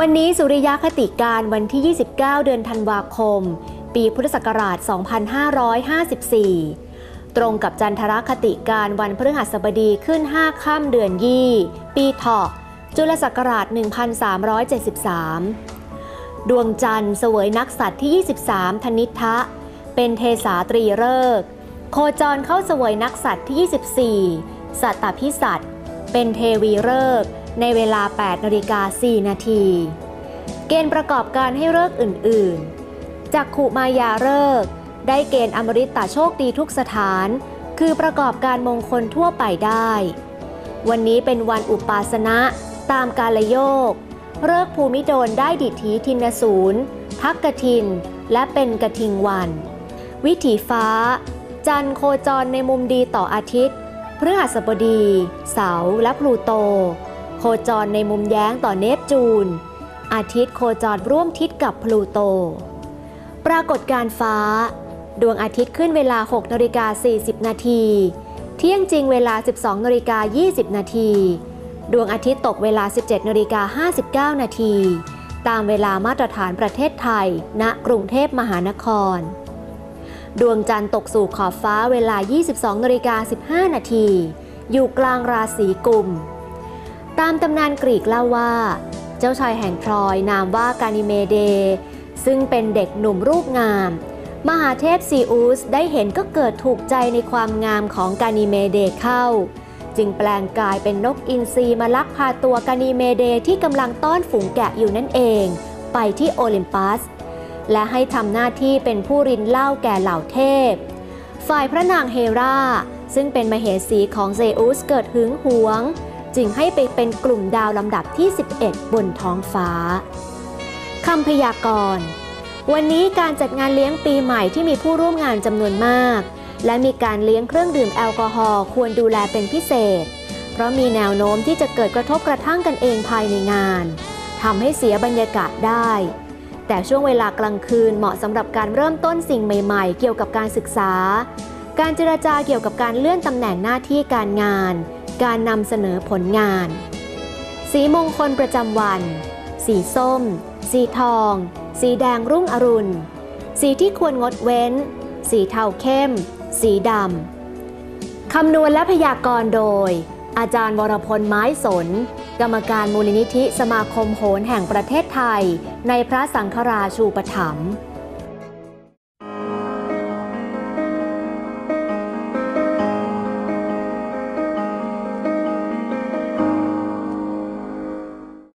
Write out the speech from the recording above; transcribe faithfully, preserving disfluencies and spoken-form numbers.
วันนี้สุริยคติการวันที่ ยี่สิบเก้า เดือนธันวาคม ปีพุทธศักราช สองพันห้าร้อยห้าสิบสี่ ตรงกับจันทรคติการวันพฤหัสบดีขึ้น ห้า ค่ำเดือนยี่ ปีเถาะ จุลศักราช หนึ่งพันสามร้อยเจ็ดสิบสาม ดวงจันทร์เสวยนักษัตริย์ที่ ยี่สิบสาม ธนิทะเป็นเทสาตรีฤกษ์ โคจรเข้าเสวยนักษัตริย์ที่ ยี่สิบสี่ สัตตพิสัตเป็นเทวีฤกษ์ในเวลา แปดนาฬิกาสี่นาที เกณฑ์ประกอบการให้ฤกษ์อื่นๆจักขุมายาฤกษ์ได้เกณฑ์อมฤตโชคดีทุกสถานคือประกอบการมงคลทั่วไปได้วันนี้เป็นวันอุปาสนะตามกาลโยกฤกษ์ภูมิโดลได้ดิถีทินสูรทักกทินและเป็นกทิงวันวิถีฟ้าจันทร์โคจรในมุมดีต่ออาทิตย์พฤหัสบดีเสาร์และพลูโตโคจรในมุมแย้งต่อเนปจูนอาทิตย์โคจรร่วมทิศกับพลูโตปรากฏการณ์ฟ้าดวงอาทิตย์ขึ้นเวลา หกนาฬิกาสี่สิบนาทีเที่ยงจริงเวลา สิบสองนาฬิกายี่สิบนาทีดวงอาทิตย์ตกเวลา สิบเจ็ดนาฬิกาห้าสิบเก้านาทีตามเวลามาตรฐานประเทศไทยณกรุงเทพมหานครดวงจันทร์ตกสู่ขอบฟ้าเวลา ยี่สิบสองนาฬิกาสิบห้านาทีอยู่กลางราศีกุมตามตำนานกรีกเล่าว่าเจ้าชายแห่งทรอยนามว่ากานิเมเดซึ่งเป็นเด็กหนุ่มรูปงามมหาเทพซีอุสได้เห็นก็เกิดถูกใจในความงามของกานิเมเดเข้าจึงแปลงกายเป็นนกอินทรีมาลักพาตัวกานิเมเดที่กำลังต้อนฝูงแกะอยู่นั่นเองไปที่โอลิมปัสและให้ทำหน้าที่เป็นผู้รินเหล้าแก่เหล่าเทพฝ่ายพระนางเฮราซึ่งเป็นมเหสีของเซอุสเกิดหึงหวงจึงให้ไปเป็นกลุ่มดาวลำดับที่สิบเอ็ดบนท้องฟ้าคำพยากรณ์วันนี้การจัดงานเลี้ยงปีใหม่ที่มีผู้ร่วมงานจำนวนมากและมีการเลี้ยงเครื่องดื่มแอลกอฮอล์ควรดูแลเป็นพิเศษเพราะมีแนวโน้มที่จะเกิดกระทบกระทั่งกันเองภายในงานทำให้เสียบรรยากาศได้แต่ช่วงเวลากลางคืนเหมาะสำหรับการเริ่มต้นสิ่งใหม่ๆเกี่ยวกับการศึกษาการเจรจาเกี่ยวกับการเลื่อนตำแหน่งหน้าที่การงานการนำเสนอผลงานสีมงคลประจำวันสีส้มสีทองสีแดงรุ่งอรุณสีที่ควรงดเว้นสีเทาเข้มสีดำคำนวณและพยากรณ์โดยอาจารย์วรพลไม้สนกรรมการมูลนิธิสมาคมโหรแห่งประเทศไทยในพระสังฆราชูปถัมภ์